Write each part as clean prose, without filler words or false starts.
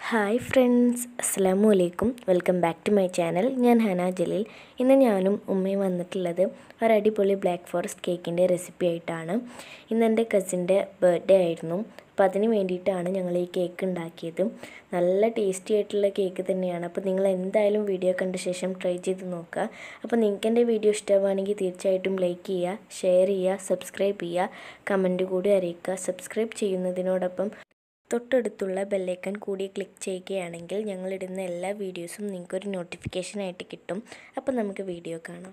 Hi friends, അസ്സലാമു അലൈക്കും. Welcome back to my channel. ഞാൻ ഹന ജലീൽ. ഇന്ന് ഞാനും ഉമ്മയും വന്നിട്ടുള്ളത് ഒരു അടിപൊളി ബ്ലാക്ക് ഫോറസ്റ്റ് കേക്കിൻ്റെ റെസിപ്പി ആയിട്ടാണ്. ഇന്ന് എൻ്റെ കസിൻ്റെ ബർത്ത്ഡേ ആയിരുന്നു. അപ്പോൾ അതിന് വേണ്ടിയിട്ടാണ് ഞങ്ങൾ ഈ കേക്ക് ഉണ്ടാക്കിയത്. നല്ല ടേസ്റ്റി ആയിട്ടുള്ള കേക്ക് തന്നെയാണ്. അപ്പോൾ നിങ്ങൾ എന്തായാലും വീഡിയോ കണ്ട ശേഷം ട്രൈ ചെയ്ത് നോക്കുക. അപ്പോൾ നിങ്ങൾക്ക് എൻ്റെ വീഡിയോ ഇഷ്ടമാണെങ്കിൽ തീർച്ചയായിട്ടും ലൈക്ക് ചെയ്യുക, ഷെയർ ചെയ്യുക, സബ്സ്ക്രൈബ് ചെയ്യുക, കമൻറ്റ് കൂടി അറിയിക്കുക. സബ്സ്ക്രൈബ് ചെയ്യുന്നതിനോടൊപ്പം തൊട്ടടുത്തുള്ള ബെല്ലൈക്കൺ കൂടി ക്ലിക്ക് ചെയ്യുകയാണെങ്കിൽ ഞങ്ങളിടുന്ന എല്ലാ വീഡിയോസും നിങ്ങൾക്കൊരു നോട്ടിഫിക്കേഷനായിട്ട് കിട്ടും. അപ്പോൾ നമുക്ക് വീഡിയോ കാണാം.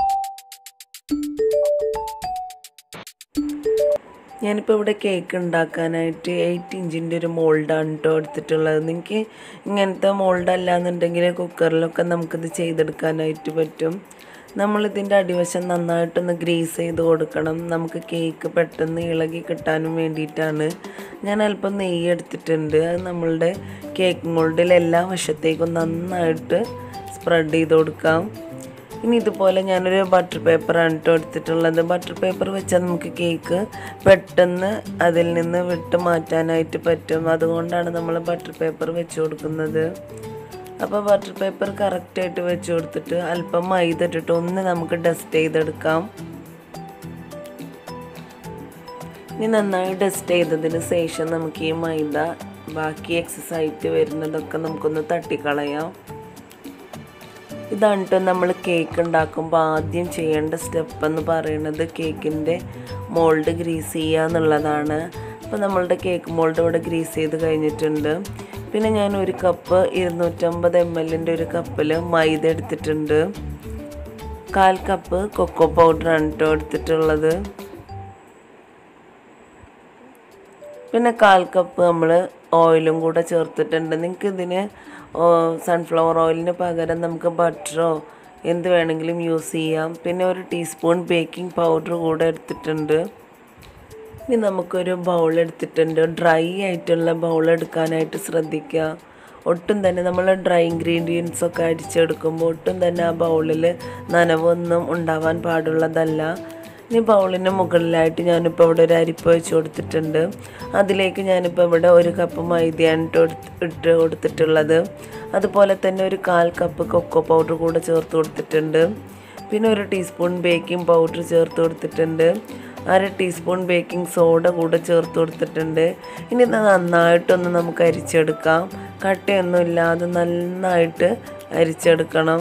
ഞാനിപ്പോൾ ഇവിടെ കേക്ക് ഉണ്ടാക്കാനായിട്ട് 8 ഇഞ്ചിൻ്റെ ഒരു മോൾഡാണ് കേട്ടോ എടുത്തിട്ടുള്ളത്. നിങ്ങൾക്ക് ഇങ്ങനത്തെ മോൾഡ് അല്ലാന്നുണ്ടെങ്കിൽ കുക്കറിലൊക്കെ നമുക്കിത് ചെയ്തെടുക്കാനായിട്ട് പറ്റും. നമ്മളിതിൻ്റെ അടിവശം നന്നായിട്ടൊന്ന് ഗ്രീസ് ചെയ്ത് കൊടുക്കണം. നമുക്ക് കേക്ക് പെട്ടെന്ന് ഇളകി കിട്ടാനും വേണ്ടിയിട്ടാണ്. ഞാൻ അല്പം നെയ്യ് എടുത്തിട്ടുണ്ട്. അത് നമ്മളുടെ കേക്ക് മോൾഡിൽ എല്ലാ വശത്തേക്കും നന്നായിട്ട് സ്പ്രെഡ് ചെയ്ത് കൊടുക്കാം. ഇനി ഇതുപോലെ ഞാനൊരു ബട്ടർ പേപ്പറാണ് കേട്ടോ എടുത്തിട്ടുള്ളത്. ബട്ടർ പേപ്പർ വെച്ചാൽ നമുക്ക് കേക്ക് പെട്ടെന്ന് അതിൽ നിന്ന് വിട്ട് മാറ്റാനായിട്ട് പറ്റും. അതുകൊണ്ടാണ് നമ്മൾ ബട്ടർ പേപ്പർ വെച്ച് കൊടുക്കുന്നത്. അപ്പോൾ ബട്ടർ പേപ്പർ കറക്റ്റായിട്ട് വെച്ച് കൊടുത്തിട്ട് അല്പം മൈദ ഇട്ടിട്ട് ഒന്ന് നമുക്ക് ഡസ്റ്റ് ചെയ്തെടുക്കാം. ഇനി നന്നായി ഡസ്റ്റ് ചെയ്തതിന് ശേഷം നമുക്ക് ഈ മൈദ ബാക്കി എക്സസ് ആയിട്ട് വരുന്നതൊക്കെ നമുക്കൊന്ന് തട്ടിക്കളയാം. ഇതാണ് കേട്ടോ നമ്മൾ കേക്ക് ഉണ്ടാക്കുമ്പോൾ ആദ്യം ചെയ്യേണ്ട സ്റ്റെപ്പ് എന്ന് പറയുന്നത് കേക്കിൻ്റെ മോൾഡ് ഗ്രീസ് ചെയ്യുക എന്നുള്ളതാണ്. അപ്പോൾ നമ്മളുടെ കേക്ക് മോൾഡ് ഇവിടെ ഗ്രീസ് ചെയ്ത് കഴിഞ്ഞിട്ടുണ്ട്. പിന്നെ ഞാൻ ഒരു കപ്പ് 250 ml ഒരു കപ്പിൽ മൈദ എടുത്തിട്ടുണ്ട്. 1/4 കപ്പ് കൊക്കോ പൗഡറാണ് കേട്ടോ എടുത്തിട്ടുള്ളത്. പിന്നെ 1/4 കപ്പ് നമ്മൾ ഓയിലും കൂടെ ചേർത്തിട്ടുണ്ട്. നിങ്ങൾക്ക് ഇതിന് സൺഫ്ലവർ ഓയിലിന് പകരം നമുക്ക് ബട്ടറോ എന്ത് വേണമെങ്കിലും യൂസ് ചെയ്യാം. പിന്നെ ഒരു ടീസ്പൂൺ ബേക്കിംഗ് പൗഡർ കൂടെ എടുത്തിട്ടുണ്ട്. ഇനി നമുക്കൊരു ബൗൾ എടുത്തിട്ടുണ്ട്. ഡ്രൈ ആയിട്ടുള്ള ബൗൾ എടുക്കാനായിട്ട് ശ്രദ്ധിക്കുക. ഒട്ടും തന്നെ നമ്മൾ ഡ്രൈ ഇൻഗ്രീഡിയൻസ് ഒക്കെ അടിച്ചെടുക്കുമ്പോൾ ഒട്ടും തന്നെ ആ ബൗളിൽ നനവൊന്നും ഉണ്ടാവാൻ പാടുള്ളതല്ല. ഇനി ബൗളിന് മുകളിലായിട്ട് ഞാനിപ്പോൾ ഇവിടെ ഒരു അരിപ്പ വെച്ച് കൊടുത്തിട്ടുണ്ട്. അതിലേക്ക് ഞാനിപ്പോൾ ഇവിടെ 1 കപ്പ് മൈദയാണ് ഇട്ട് കൊടുത്തിട്ടുള്ളത്. അതുപോലെ തന്നെ ഒരു 1/4 കപ്പ് കൊക്കോ പൗഡർ കൂടെ ചേർത്ത് കൊടുത്തിട്ടുണ്ട്. പിന്നെ ഒരു ടീസ്പൂൺ ബേക്കിംഗ് പൗഡർ ചേർത്ത് കൊടുത്തിട്ടുണ്ട്. 1/2 ടീസ്പൂൺ ബേക്കിംഗ് സോഡ കൂടെ ചേർത്ത് കൊടുത്തിട്ടുണ്ട്. ഇനി ഇത് നന്നായിട്ടൊന്ന് നമുക്ക് അരിച്ചെടുക്കാം. കട്ടയൊന്നും ഇല്ലാതെ നന്നായിട്ട് അരിച്ചെടുക്കണം.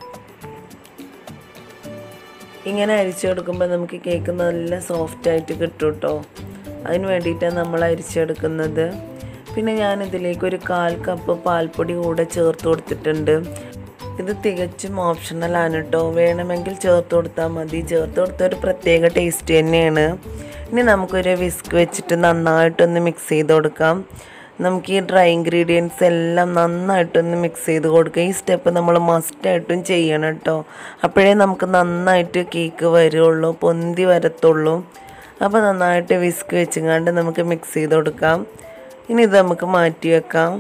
ഇങ്ങനെ അരിച്ചെടുക്കുമ്പോൾ നമുക്ക് കേക്ക് നല്ല സോഫ്റ്റായിട്ട് കിട്ടും കേട്ടോ. അതിന് വേണ്ടിയിട്ടാണ് നമ്മൾ അരിച്ചെടുക്കുന്നത്. പിന്നെ ഞാനിതിലേക്ക് ഒരു 1/4 കപ്പ് പാൽപ്പൊടി കൂടെ ചേർത്ത് കൊടുത്തിട്ടുണ്ട്. ഇത് തികച്ചും ഓപ്ഷണലാണ് കേട്ടോ. വേണമെങ്കിൽ ചേർത്ത് കൊടുത്താൽ മതി. ചേർത്ത് കൊടുത്ത ഒരു പ്രത്യേക ടേസ്റ്റ് തന്നെയാണ്. ഇനി നമുക്കൊരു വിസ്ക് വെച്ചിട്ട് നന്നായിട്ടൊന്ന് മിക്സ് ചെയ്ത് കൊടുക്കാം. നമുക്ക് ഈ ഡ്രൈ ഇൻഗ്രീഡിയൻസ് എല്ലാം നന്നായിട്ടൊന്ന് മിക്സ് ചെയ്ത് കൊടുക്കുക. ഈ സ്റ്റെപ്പ് നമ്മൾ മസ്റ്റായിട്ടും ചെയ്യണം കേട്ടോ. അപ്പോഴേ നമുക്ക് നന്നായിട്ട് കേക്ക് വരുള്ളൂ, പൊന്തി വരത്തുള്ളൂ. അപ്പോൾ നന്നായിട്ട് വിസ്ക് വെച്ചുകൊണ്ട് നമുക്ക് മിക്സ് ചെയ്ത് കൊടുക്കാം. ഇനി ഇത് നമുക്ക് മാറ്റി വെക്കാം.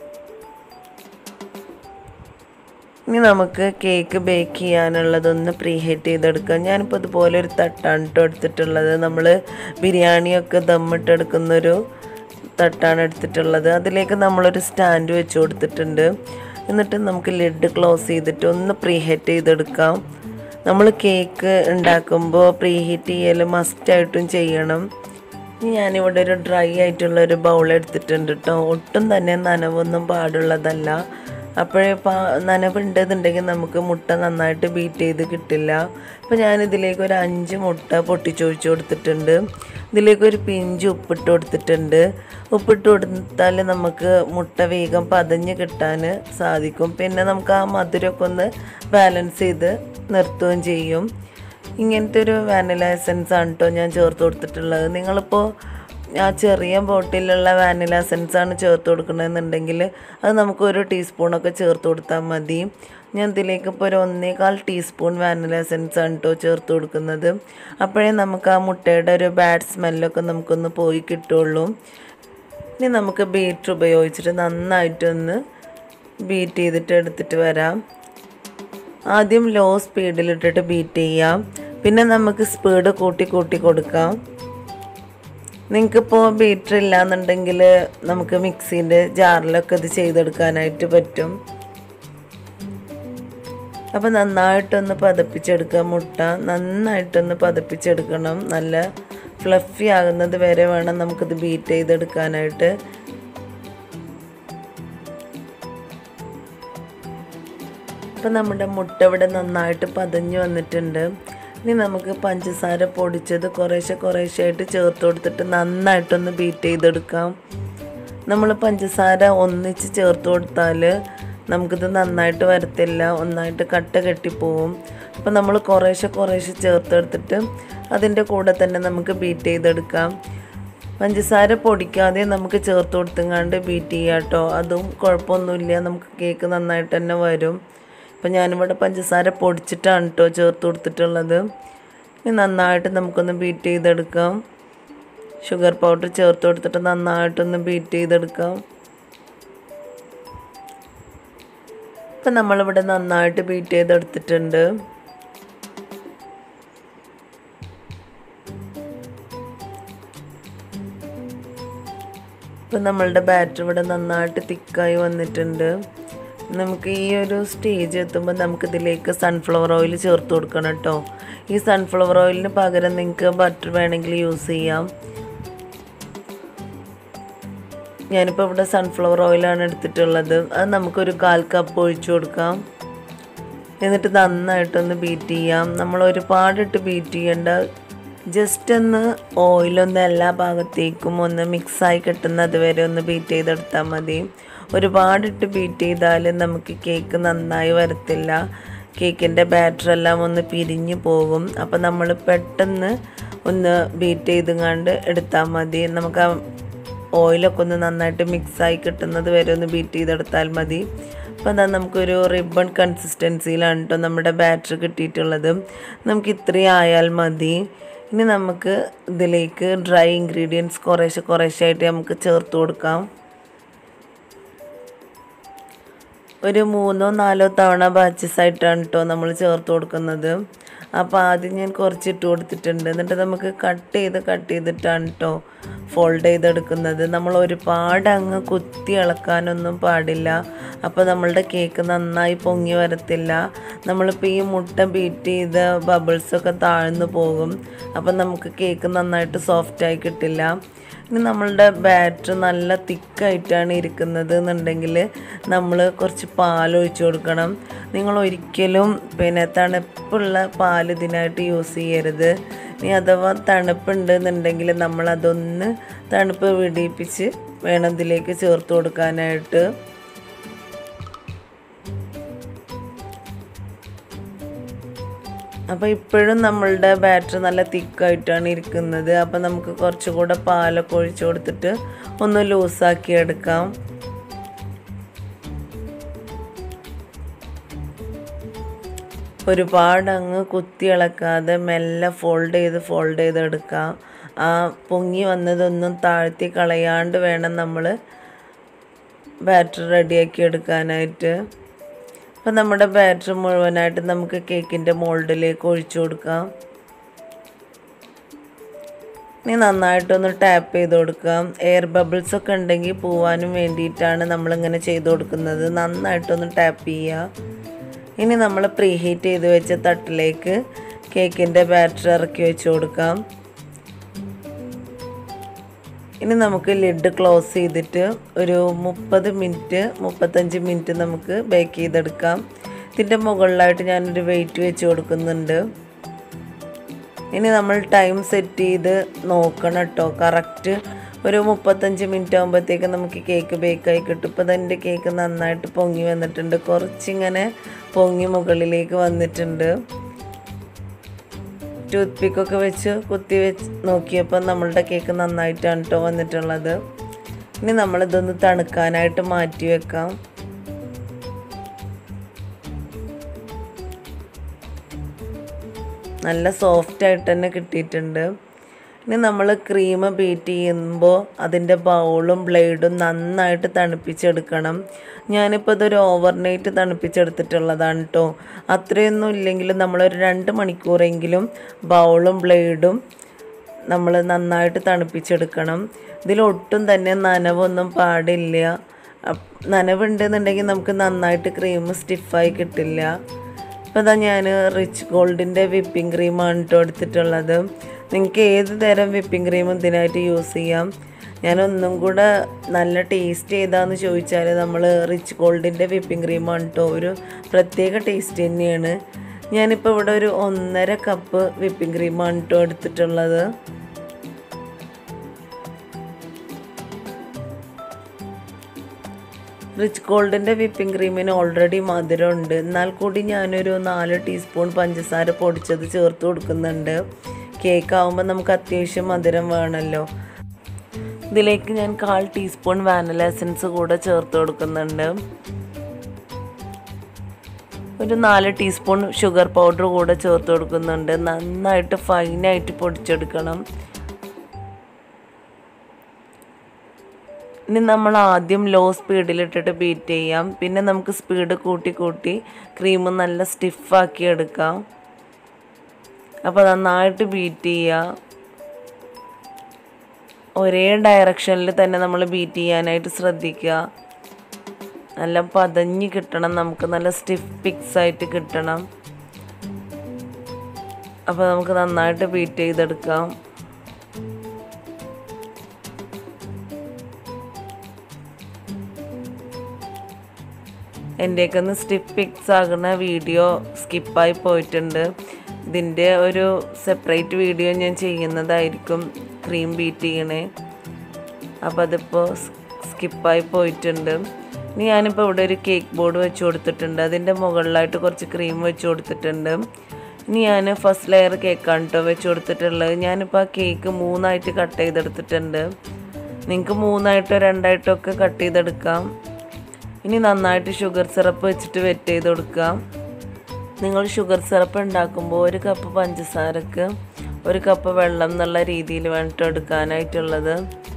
ഇനി നമുക്ക് കേക്ക് ബേക്ക് ചെയ്യാനുള്ളതൊന്ന് പ്രീ ഹീറ്റ് ചെയ്തെടുക്കാം. ഞാനിപ്പോൾ ഇതുപോലെ ഒരു തട്ടാണ് കേട്ടോ എടുത്തിട്ടുള്ളത്. നമ്മൾ ബിരിയാണിയൊക്കെ ദമ്മിട്ടെടുക്കുന്നൊരു തട്ടാണ് എടുത്തിട്ടുള്ളത്. അതിലേക്ക് നമ്മളൊരു സ്റ്റാൻഡ് വെച്ച് കൊടുത്തിട്ടുണ്ട്. എന്നിട്ട് നമുക്ക് ലിഡ് ക്ലോസ് ചെയ്തിട്ട് ഒന്ന് പ്രീ ഹീറ്റ് ചെയ്തെടുക്കാം. നമ്മൾ കേക്ക് ഉണ്ടാക്കുമ്പോൾ പ്രീ ഹീറ്റ് ചെയ്യൽ മസ്റ്റായിട്ടും ചെയ്യണം. ഞാനിവിടെ ഒരു ഡ്രൈ ആയിട്ടുള്ളൊരു ബൗൾ എടുത്തിട്ടുണ്ട് കേട്ടോ. ഒട്ടും തന്നെ നനവൊന്നും പാടുള്ളതല്ല. അപ്പോഴേ നനവുണ്ടെന്നുണ്ടെങ്കിൽ നമുക്ക് മുട്ട നന്നായിട്ട് ബീറ്റ് ചെയ്ത് കിട്ടില്ല. അപ്പോൾ ഞാനിതിലേക്ക് ഒരു 5 മുട്ട പൊട്ടിച്ചൊഴിച്ച് കൊടുത്തിട്ടുണ്ട്. ഇതിലേക്ക് ഒരു പിഞ്ച് ഉപ്പിട്ട് കൊടുത്തിട്ടുണ്ട്. ഉപ്പിട്ട് കൊടുത്താൽ നമുക്ക് മുട്ട വേഗം പതഞ്ഞ് കിട്ടാൻ സാധിക്കും. പിന്നെ നമുക്ക് ആ മധുരമൊക്കെ ഒന്ന് ബാലൻസ് ചെയ്ത് നിർത്തുകയും ചെയ്യും. ഇങ്ങനത്തെ ഒരു വാനില എസൻസ് ആണ് കേട്ടോ ഞാൻ ചേർത്ത് കൊടുത്തിട്ടുള്ളത്. നിങ്ങളിപ്പോൾ ആ ചെറിയ ബോട്ടിലുള്ള വാനില എസൻസാണ് ചേർത്ത് കൊടുക്കണമെന്നുണ്ടെങ്കിൽ അത് നമുക്ക് 1 ടീസ്പൂണൊക്കെ ചേർത്ത് കൊടുത്താൽ മതി. ഞാൻ ഇതിലേക്ക് ഇപ്പോൾ ഒരു 1/4 ടീസ്പൂൺ വാനില എസൻസാണ് കേട്ടോ ചേർത്ത് കൊടുക്കുന്നത്. അപ്പോഴേ നമുക്ക് ആ മുട്ടയുടെ ഒരു ബാഡ് സ്മെല്ലൊക്കെ നമുക്കൊന്ന് പോയി കിട്ടുള്ളൂ. ഇനി നമുക്ക് ബീറ്റർ ഉപയോഗിച്ചിട്ട് നന്നായിട്ടൊന്ന് ബീറ്റ് ചെയ്തിട്ട് എടുത്തിട്ട് വരാം. ആദ്യം ലോ സ്പീഡിലിട്ടിട്ട് ബീറ്റ് ചെയ്യാം. പിന്നെ നമുക്ക് സ്പീഡ് കൂട്ടി കൊടുക്കാം. നിങ്ങൾക്കിപ്പോൾ ബീറ്റർ ഇല്ലാന്നുണ്ടെങ്കിൽ നമുക്ക് മിക്സീൻ്റെ ജാറിലൊക്കെ ഇത് ചെയ്തെടുക്കാനായിട്ട് പറ്റും. അപ്പോൾ നന്നായിട്ടൊന്ന് പതപ്പിച്ചെടുക്കുക. മുട്ട നന്നായിട്ടൊന്ന് പതപ്പിച്ചെടുക്കണം. നല്ല ഫ്ലഫി ആകുന്നത് വരെ വേണം നമുക്കിത് ബീറ്റ് ചെയ്തെടുക്കാനായിട്ട്. അപ്പോൾ നമ്മുടെ മുട്ട ഇവിടെ നന്നായിട്ട് പതഞ്ഞ് വന്നിട്ടുണ്ട്. ഇനി നമുക്ക് പഞ്ചസാര പൊടിച്ചത് കുറേശ്ശെ ആയിട്ട് ചേർത്ത് കൊടുത്തിട്ട് നന്നായിട്ടൊന്ന് ബീറ്റ് ചെയ്തെടുക്കാം. നമ്മൾ പഞ്ചസാര ഒന്നിച്ച് ചേർത്ത് കൊടുത്താൽ നമുക്കിത് നന്നായിട്ട് വരത്തില്ല, ഒന്നായിട്ട് കട്ട കെട്ടിപ്പോവും. അപ്പോൾ നമ്മൾ കുറേശ്ശെ ചേർത്തെടുത്തിട്ട് അതിൻ്റെ കൂടെ തന്നെ നമുക്ക് ബീറ്റ് ചെയ്തെടുക്കാം. പഞ്ചസാര പൊടിക്കാതെ നമുക്ക് ചേർത്ത് കൊടുത്തങ്ങാണ്ട് ബീറ്റ് ചെയ്യാം കേട്ടോ. അതും കുഴപ്പമൊന്നുമില്ല, നമുക്ക് കേക്ക് നന്നായിട്ട് തന്നെ വരും. അപ്പോൾ ഞാനിവിടെ പഞ്ചസാര പൊടിച്ചിട്ടാണ് കേട്ടോ ചേർത്ത് കൊടുത്തിട്ടുള്ളത്. ഇനി നന്നായിട്ട് നമുക്കൊന്ന് ബീറ്റ് ചെയ്തെടുക്കാം. ഷുഗർ പൗഡർ ചേർത്ത് കൊടുത്തിട്ട് നന്നായിട്ടൊന്ന് ബീറ്റ് ചെയ്തെടുക്കാം. ഇപ്പം നമ്മളിവിടെ നന്നായിട്ട് ബീറ്റ് ചെയ്തെടുത്തിട്ടുണ്ട്. ഇപ്പം നമ്മളുടെ ബാറ്റർ ഇവിടെ നന്നായിട്ട് തിക്കായി വന്നിട്ടുണ്ട്. നമുക്ക് ഈ ഒരു സ്റ്റേജ് എത്തുമ്പോൾ നമുക്കിതിലേക്ക് സൺഫ്ലവർ ഓയിൽ ചേർത്ത് കൊടുക്കണം കേട്ടോ. ഈ സൺഫ്ലവർ ഓയിലിന് പകരം നിങ്ങൾക്ക് ബട്ടർ വേണമെങ്കിൽ യൂസ് ചെയ്യാം. ഞാനിപ്പോൾ ഇവിടെ സൺഫ്ലവർ ഓയിലാണ് എടുത്തിട്ടുള്ളത്. അത് നമുക്കൊരു 1/4 കപ്പ് ഒഴിച്ചു കൊടുക്കാം. എന്നിട്ട് നന്നായിട്ടൊന്ന് ബീറ്റ് ചെയ്യാം. നമ്മൾ ഒരുപാടിട്ട് ബീറ്റ് ചെയ്യേണ്ട, ജസ്റ്റ് ഒന്ന് ഓയിലൊന്ന് എല്ലാ ഭാഗത്തേക്കും ഒന്ന് മിക്സായി കിട്ടുന്നത് വരെ ഒന്ന് ബീറ്റ് ചെയ്തെടുത്താൽ മതി. ഒരുപാടിട്ട് ബീറ്റ് ചെയ്താൽ നമുക്ക് കേക്ക് നന്നായി വരത്തില്ല. കേക്കിൻ്റെ ബാറ്ററെല്ലാം ഒന്ന് പിരിഞ്ഞു പോകും. അപ്പോൾ നമ്മൾ പെട്ടെന്ന് ഒന്ന് ബീറ്റ് ചെയ്തുകൊണ്ട് എടുത്താൽ മതി. നമുക്ക് ആ ഓയിലൊക്കെ ഒന്ന് നന്നായിട്ട് മിക്സായി കിട്ടുന്നത് വരെ ഒന്ന് ബീറ്റ് ചെയ്തെടുത്താൽ മതി. അപ്പോൾ അതാ നമുക്കൊരു റിബൺ കൺസിസ്റ്റൻസിയിലാണ് കേട്ടോ നമ്മുടെ ബാറ്റർ കിട്ടിയിട്ടുള്ളത്. നമുക്ക് ഇത്രയും ആയാൽ മതി. ഇനി നമുക്ക് ഇതിലേക്ക് ഡ്രൈ ഇൻഗ്രീഡിയൻസ് കുറേശ്ശെ ആയിട്ട് നമുക്ക് ചേർത്ത് കൊടുക്കാം. ഒരു 3-4 തവണ ബാച്ചസ് ആയിട്ടാണ് കേട്ടോ നമ്മൾ ചേർത്ത് കൊടുക്കുന്നത്. അപ്പോൾ ആദ്യം ഞാൻ കുറച്ചിട്ട് കൊടുത്തിട്ടുണ്ട്. എന്നിട്ട് നമുക്ക് കട്ട് ചെയ്തിട്ടാണ് കേട്ടോ ഫോൾഡ് ചെയ്തെടുക്കുന്നത്. നമ്മൾ ഒരുപാട് അങ്ങ് കുത്തി ഇളക്കാനൊന്നും പാടില്ല. അപ്പോൾ നമ്മളുടെ കേക്ക് നന്നായി പൊങ്ങി വരത്തില്ല. നമ്മളിപ്പോൾ ഈ മുട്ട ബീറ്റ് ചെയ്ത ബബിൾസൊക്കെ താഴ്ന്നു പോകും. അപ്പോൾ നമുക്ക് കേക്ക് നന്നായിട്ട് സോഫ്റ്റായി കിട്ടില്ല. ഇനി നമ്മളുടെ ബാറ്റർ നല്ല തിക്കായിട്ടാണ് ഇരിക്കുന്നത് എന്നുണ്ടെങ്കിൽ നമ്മൾ കുറച്ച് പാൽ ഒഴിച്ചു കൊടുക്കണം. നിങ്ങൾ ഒരിക്കലും തണുപ്പുള്ള പാൽ ഇതിനായിട്ട് യൂസ് ചെയ്യരുത്. ഇനി അഥവാ തണുപ്പുണ്ട് എന്നുണ്ടെങ്കിൽ നമ്മളതൊന്ന് തണുപ്പ് വിടിയിപ്പിച്ച് വേണം ഇതിലേക്ക് ചേർത്ത് കൊടുക്കാനായിട്ട്. അപ്പോൾ ഇപ്പോഴും നമ്മളുടെ ബാറ്റർ നല്ല തിക്കായിട്ടാണ് ഇരിക്കുന്നത്. അപ്പോൾ നമുക്ക് കുറച്ചുകൂടെ പാലൊക്കെ ഒഴിച്ചു കൊടുത്തിട്ട് ഒന്ന് ലൂസാക്കി എടുക്കാം. ഒരുപാട് അങ്ങ് കുത്തി ഇളക്കാതെ മെല്ലെ ഫോൾഡ് ചെയ്ത് എടുക്കാം. ആ പൊങ്ങി വന്നതൊന്നും താഴ്ത്തി കളയാണ്ട് വേണം നമ്മൾ ബാറ്റർ റെഡിയാക്കി എടുക്കാനായിട്ട്. അപ്പോൾ നമ്മുടെ ബാറ്റർ മുഴുവനായിട്ട് നമുക്ക് കേക്കിൻ്റെ മോൾഡിലേക്ക് ഒഴിച്ചു കൊടുക്കാം. ഇനി നന്നായിട്ടൊന്ന് ടാപ്പ് ചെയ്ത് കൊടുക്കാം. എയർ ബബിൾസൊക്കെ ഉണ്ടെങ്കിൽ പോവാനും വേണ്ടിയിട്ടാണ് നമ്മളിങ്ങനെ ചെയ്ത് കൊടുക്കുന്നത്. നന്നായിട്ടൊന്ന് ടാപ്പ് ചെയ്യുക. ഇനി നമ്മൾ പ്രീ ഹീറ്റ് ചെയ്ത് വെച്ച തട്ടിലേക്ക് കേക്കിൻ്റെ ബാറ്റർ ഇറക്കി വെച്ച് കൊടുക്കാം. ഇനി നമുക്ക് ലിഡ് ക്ലോസ് ചെയ്തിട്ട് ഒരു 35 മിനിറ്റ് നമുക്ക് ബേക്ക് ചെയ്തെടുക്കാം. ഇതിൻ്റെ മുകളിലായിട്ട് ഞാനൊരു വെയിറ്റ് വെച്ച് കൊടുക്കുന്നുണ്ട്. ഇനി നമ്മൾ ടൈം സെറ്റ് ചെയ്ത് നോക്കണം കേട്ടോ. കറക്റ്റ് ഒരു 35 മിനിറ്റ് ആകുമ്പോഴത്തേക്ക് നമുക്ക് കേക്ക് ബേക്കായി കിട്ടും. ഇപ്പോൾ എൻ്റെ കേക്ക് നന്നായിട്ട് പൊങ്ങി വന്നിട്ടുണ്ട്. കുറച്ചിങ്ങനെ പൊങ്ങി മുകളിലേക്ക് വന്നിട്ടുണ്ട്. ടൂത്ത് പിക്കൊക്കെ വെച്ച് കുത്തി വെച്ച് നോക്കിയപ്പോൾ നമ്മളുടെ കേക്ക് നന്നായിട്ടാണ് കേട്ടോ വന്നിട്ടുള്ളത്. ഇനി നമ്മളിതൊന്ന് തണുക്കാനായിട്ട് മാറ്റി വെക്കാം. നല്ല സോഫ്റ്റായിട്ട് തന്നെ കിട്ടിയിട്ടുണ്ട്. ഇനി നമ്മൾ ക്രീം ബീറ്റ് ചെയ്യുമ്പോൾ അതിൻ്റെ ബൗളും ബ്ലേഡും നന്നായിട്ട് തണുപ്പിച്ചെടുക്കണം. ഞാനിപ്പോൾ ഇതൊരു ഓവർനൈറ്റ് തണുപ്പിച്ചെടുത്തിട്ടുള്ളതാണ് കേട്ടോ. അത്രയൊന്നും ഇല്ലെങ്കിലും നമ്മളൊരു 2 മണിക്കൂറെങ്കിലും ബൗളും ബ്ലേഡും നമ്മൾ നന്നായിട്ട് തണുപ്പിച്ചെടുക്കണം. ഇതിലൊട്ടും തന്നെ നനവൊന്നും പാടില്ല. നനവുണ്ടെന്നുണ്ടെങ്കിൽ നമുക്ക് നന്നായിട്ട് ക്രീം സ്റ്റിഫായി കിട്ടില്ല. ഇപ്പോൾ ഇതാ ഞാൻ റിച്ച് ഗോൾഡിൻ്റെ വിപ്പിംഗ് ക്രീമാണ് കേട്ടോ എടുത്തിട്ടുള്ളത്. നിങ്ങൾക്ക് ഏത് തരം വിപ്പിംഗ് ക്രീം ഇതിനായിട്ട് യൂസ് ചെയ്യാം. ഞാനൊന്നും കൂടെ നല്ല ടേസ്റ്റ് ഏതാന്ന് ചോദിച്ചാൽ നമ്മൾ റിച്ച് ഗോൾഡിൻ്റെ വിപ്പിംഗ് ക്രീമാണ് കേട്ടോ. ഒരു പ്രത്യേക ടേസ്റ്റ് തന്നെയാണ്. ഞാനിപ്പോൾ ഇവിടെ ഒരു 1.5 കപ്പ് വിപ്പിംഗ് ക്രീമാണ് കേട്ടോ എടുത്തിട്ടുള്ളത്. റിച്ച് ഗോൾഡിൻ്റെ വിപ്പിംഗ് ക്രീമിന് ഓൾറെഡി മധുരമുണ്ട്. എന്നാൽ കൂടി ഞാനൊരു 4 ടീസ്പൂൺ പഞ്ചസാര പൊടിച്ചത് ചേർത്ത് കൊടുക്കുന്നുണ്ട്. കേക്ക് ആകുമ്പോൾ നമുക്ക് അത്യാവശ്യം മധുരം വേണമല്ലോ. ഇതിലേക്ക് ഞാൻ 1/4 ടീസ്പൂൺ വാനില എസൻസ് കൂടെ ചേർത്ത് കൊടുക്കുന്നുണ്ട്. ഒരു 4 ടീസ്പൂൺ ഷുഗർ പൗഡർ കൂടെ ചേർത്ത് കൊടുക്കുന്നുണ്ട്. നന്നായിട്ട് ഫൈനായിട്ട് പൊടിച്ചെടുക്കണം. ഇനി നമ്മൾ ആദ്യം ലോ സ്പീഡിലിട്ടിട്ട് ബീറ്റ് ചെയ്യാം. പിന്നെ നമുക്ക് സ്പീഡ് കൂട്ടി കൂട്ടി ക്രീം നല്ല സ്റ്റിഫാക്കി എടുക്കാം. അപ്പോൾ നന്നായിട്ട് ബീറ്റ് ചെയ്യുക. ഒരേ ഡയറക്ഷനിൽ തന്നെ നമ്മൾ ബീറ്റ് ചെയ്യാനായിട്ട് ശ്രദ്ധിക്കുക. നല്ല പതഞ്ഞ് കിട്ടണം, നമുക്ക് നല്ല സ്റ്റിഫ് പിക്സ് ആയിട്ട് കിട്ടണം. അപ്പോൾ നമുക്ക് നന്നായിട്ട് ബീറ്റ് ചെയ്തെടുക്കാം. എൻ്റെയൊക്കെ ഒന്ന് സ്റ്റിഫ് പിക്സ് ആകുന്ന വീഡിയോ സ്കിപ്പായി പോയിട്ടുണ്ട്. ഇതിൻ്റെ ഒരു സെപ്പറേറ്റ് വീഡിയോ ഞാൻ ചെയ്യുന്നതായിരിക്കും ക്രീം ബീറ്റ് ചെയ്യണേ. അപ്പോൾ അതിപ്പോൾ സ്കിപ്പായി പോയിട്ടുണ്ട്. ഇനി ഞാനിപ്പോൾ ഇവിടെ ഒരു കേക്ക് ബോർഡ് വെച്ച് കൊടുത്തിട്ടുണ്ട്. അതിൻ്റെ മുകളിലായിട്ട് കുറച്ച് ക്രീം വെച്ച് കൊടുത്തിട്ടുണ്ട്. ഇനി ഞാൻ ഫസ്റ്റ് ലെയർ കേക്കാണ് കേട്ടോ വെച്ച് കൊടുത്തിട്ടുള്ളത്. ഞാനിപ്പോൾ ആ കേക്ക് 3ആയിട്ട് കട്ട് ചെയ്തെടുത്തിട്ടുണ്ട്. നിങ്ങൾക്ക് 3ആയിട്ടോ 2ആയിട്ടോ ഒക്കെ കട്ട് ചെയ്തെടുക്കാം. ഇനി നന്നായിട്ട് ഷുഗർ സിറപ്പ് വെച്ചിട്ട് വെറ്റ് ചെയ്ത് കൊടുക്കാം. നിങ്ങൾ ഷുഗർ സിറപ്പ് ഉണ്ടാക്കുമ്പോൾ 1 കപ്പ് പഞ്ചസാരക്ക് 1 കപ്പ് വെള്ളം എന്നുള്ള രീതിയിൽ വേണ്ടിട്ട് എടുക്കാനായിട്ടുള്ളത്.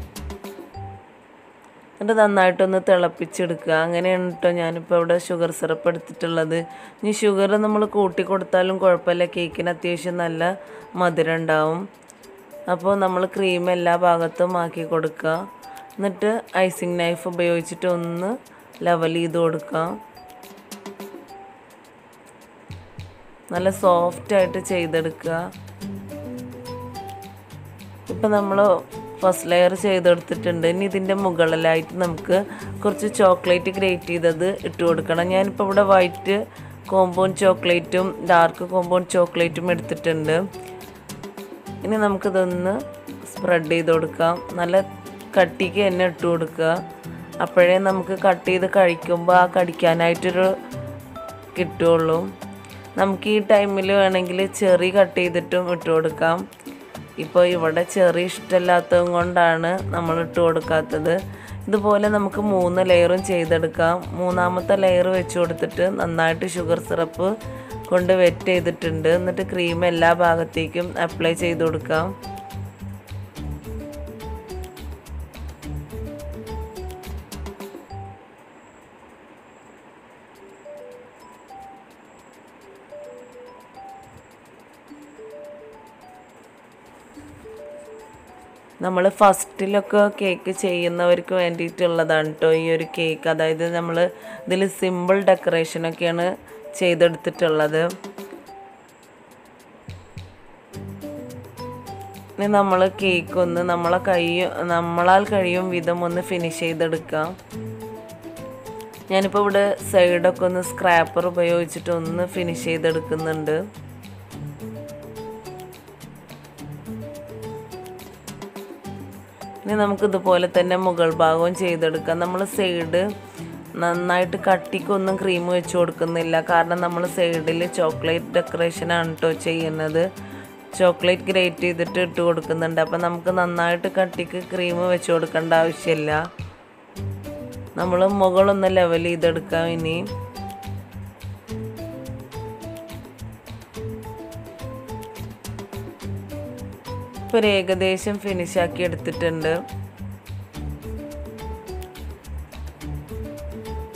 എന്നിട്ട് നന്നായിട്ടൊന്ന് തിളപ്പിച്ചെടുക്കുക. അങ്ങനെയാണ് കേട്ടോ ഞാനിപ്പോൾ ഇവിടെ ഷുഗർ സിറപ്പ് എടുത്തിട്ടുള്ളത്. ഇനി ഷുഗർ നമ്മൾ കൂട്ടി കൊടുത്താലും കുഴപ്പമില്ല, കേക്കിന് അത്യാവശ്യം നല്ല മധുരം ഉണ്ടാവും. അപ്പോൾ നമ്മൾ ക്രീം എല്ലാ ഭാഗത്തും ആക്കി കൊടുക്കുക. എന്നിട്ട് ഐസിങ് നൈഫ് ഉപയോഗിച്ചിട്ട് ഒന്ന് ലെവൽ ചെയ്ത് കൊടുക്കാം. നല്ല സോഫ്റ്റായിട്ട് ചെയ്തെടുക്കുക. ഇപ്പം നമ്മൾ ഫസ്റ്റ് ലെയർ ചെയ്തെടുത്തിട്ടുണ്ട്. ഇനി ഇതിൻ്റെ മുകളിലായിട്ട് നമുക്ക് കുറച്ച് ചോക്ലേറ്റ് ഗ്രേറ്റ് ചെയ്തത് ഇട്ട് കൊടുക്കണം. ഞാനിപ്പോൾ ഇവിടെ വൈറ്റ് കോമ്പൗണ്ട് ചോക്ലേറ്റും ഡാർക്ക് കോമ്പൗണ്ട് ചോക്ലേറ്റും എടുത്തിട്ടുണ്ട്. ഇനി നമുക്കിതൊന്ന് സ്പ്രെഡ് ചെയ്ത് കൊടുക്കാം. നല്ല കട്ടിക്ക് തന്നെ ഇട്ട് കൊടുക്കുക. അപ്പോഴേ നമുക്ക് കട്ട് ചെയ്ത് കഴിക്കുമ്പോൾ ആ കടിക്കാനായിട്ടൊരു കിട്ടുള്ളൂ. നമുക്ക് ഈ ടൈമിൽ വേണമെങ്കിൽ ചെറി കട്ട് ചെയ്തിട്ടും ഇട്ട് കൊടുക്കാം. ഇപ്പോൾ ഇവിടെ ചെറി ഇഷ്ടമില്ലാത്തത് കൊണ്ടാണ് നമ്മൾ ഇട്ട് കൊടുക്കാത്തത്. ഇതുപോലെ നമുക്ക് 3 ലെയറും ചെയ്തെടുക്കാം. 3ാമത്തെ ലെയർ വെച്ച് കൊടുത്തിട്ട് നന്നായിട്ട് ഷുഗർ സിറപ്പ് കൊണ്ട് വെറ്റ് ചെയ്തിട്ടുണ്ട്. എന്നിട്ട് ക്രീം എല്ലാ ഭാഗത്തേക്കും അപ്ലൈ ചെയ്ത് കൊടുക്കാം. നമ്മൾ ഫസ്റ്റിലൊക്കെ കേക്ക് ചെയ്യുന്നവർക്ക് വേണ്ടിയിട്ടുള്ളതാണ് കേട്ടോ ഈ ഒരു കേക്ക്. അതായത് നമ്മൾ ഇതിൽ സിമ്പിൾ ഡെക്കറേഷനൊക്കെയാണ് ചെയ്തെടുത്തിട്ടുള്ളത്. ഇനി നമ്മൾ കേക്ക് ഒന്ന് നമ്മളാൽ കഴിയും വിധം ഒന്ന് ഫിനിഷ് ചെയ്തെടുക്കാം. ഞാനിപ്പോൾ ഇവിടെ സൈഡൊക്കെ ഒന്ന് സ്ക്രാപ്പർ ഉപയോഗിച്ചിട്ട് ഒന്ന് ഫിനിഷ് ചെയ്തെടുക്കുന്നുണ്ട്. ഇനി നമുക്കിതുപോലെ തന്നെ മുകൾ ഭാഗവും ചെയ്തെടുക്കാം. നമ്മൾ സൈഡ് നന്നായിട്ട് കട്ടിക്കൊന്നും ക്രീം വെച്ച് കൊടുക്കുന്നില്ല. കാരണം നമ്മൾ സൈഡിൽ ചോക്ലേറ്റ് ഡെക്കറേഷനാണ് കേട്ടോ ചെയ്യുന്നത്. ചോക്ലേറ്റ് ഗ്രേറ്റ് ചെയ്തിട്ട് ഇട്ട് കൊടുക്കുന്നുണ്ട്. അപ്പം നമുക്ക് നന്നായിട്ട് കട്ടിക്ക് ക്രീം വെച്ച് കൊടുക്കേണ്ട ആവശ്യമില്ല. നമ്മൾ മുകളൊന്ന് ലെവൽ ചെയ്തെടുക്കാം. ഇനി ഇപ്പോൾ ഏകദേശം ഫിനിഷാക്കി എടുത്തിട്ടുണ്ട്.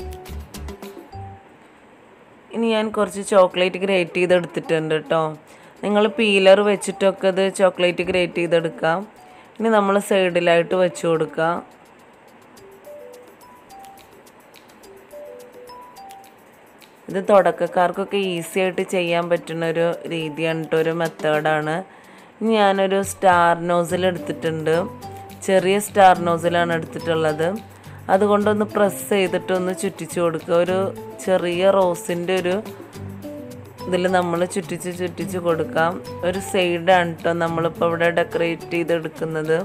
ഇനി ഞാൻ കുറച്ച് ചോക്ലേറ്റ് ഗ്രേറ്റ് ചെയ്തെടുത്തിട്ടുണ്ട് കേട്ടോ. നിങ്ങൾ പീലർ വെച്ചിട്ടൊക്കെ ഇത് ചോക്ലേറ്റ് ഗ്രേറ്റ് ചെയ്തെടുക്കാം. ഇനി നമ്മൾ സൈഡിലായിട്ട് വെച്ച് കൊടുക്കുക. ഇത് തുടക്കക്കാർക്കൊക്കെ ഈസി ആയിട്ട് ചെയ്യാൻ പറ്റുന്ന ഒരു രീതിയാണ് കേട്ടോ, ഒരു മെത്തേഡാണ്. ഞാനൊരു സ്റ്റാർ നോസിൽ എടുത്തിട്ടുണ്ട്. ചെറിയ സ്റ്റാർ നോസിലാണ് എടുത്തിട്ടുള്ളത്. അതുകൊണ്ടൊന്ന് പ്രസ് ചെയ്തിട്ടൊന്ന് ചുറ്റിച്ച് കൊടുക്കുക. ഒരു ചെറിയ റോസിൻ്റെ ഒരു ഇതിൽ നമ്മൾ ചുറ്റിച്ച് കൊടുക്കാം. ഒരു സൈഡാണ് കേട്ടോ നമ്മളിപ്പോൾ ഇവിടെ ഡെക്കറേറ്റ് ചെയ്തെടുക്കുന്നത്.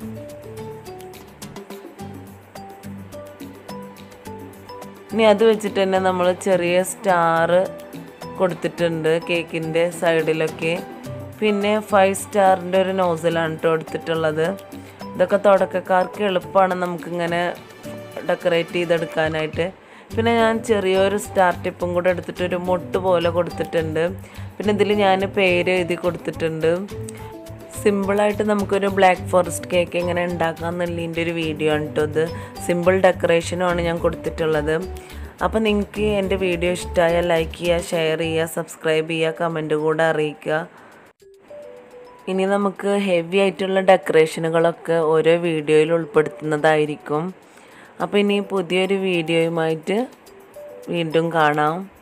ഇനി അത് വെച്ചിട്ട് തന്നെ നമ്മൾ ചെറിയ സ്റ്റാർ കൊടുത്തിട്ടുണ്ട് കേക്കിൻ്റെ സൈഡിലൊക്കെ. പിന്നെ 5 സ്റ്റാറിൻ്റെ ഒരു നോസിലാണ് കേട്ടോ എടുത്തിട്ടുള്ളത്. ഇതൊക്കെ തുടക്കക്കാർക്ക് എളുപ്പമാണ് നമുക്കിങ്ങനെ ഡെക്കറേറ്റ് ചെയ്തെടുക്കാനായിട്ട്. പിന്നെ ഞാൻ ചെറിയൊരു സ്റ്റാർ ടിപ്പും കൂടെ എടുത്തിട്ടൊരു മൊട്ട് പോലെ കൊടുത്തിട്ടുണ്ട്. പിന്നെ ഇതിൽ ഞാൻ പേര് എഴുതി കൊടുത്തിട്ടുണ്ട്. സിമ്പിളായിട്ട് നമുക്കൊരു ബ്ലാക്ക് ഫോറസ്റ്റ് കേക്ക് എങ്ങനെ ഉണ്ടാക്കാമെന്നുള്ളതിൻ്റെ ഒരു വീഡിയോ ആണ് കേട്ടോ ഇത്. സിമ്പിൾ ഡെക്കറേഷനുമാണ് ഞാൻ കൊടുത്തിട്ടുള്ളത്. അപ്പോൾ നിങ്ങൾക്ക് എൻ്റെ വീഡിയോ ഇഷ്ടമായാൽ ലൈക്ക് ചെയ്യുക, ഷെയർ ചെയ്യുക, സബ്സ്ക്രൈബ് ചെയ്യുക, കമൻറ്റ് കൂടെ അറിയിക്കുക. ഇനി നമുക്ക് ഹെവി ആയിട്ടുള്ള ഡെക്കറേഷനുകളൊക്കെ ഓരോ വീഡിയോയിൽ ഉൾപ്പെടുത്തുന്നതായിരിക്കും. അപ്പോൾ ഇനി പുതിയൊരു വീഡിയോയുമായിട്ട് വീണ്ടും കാണാം.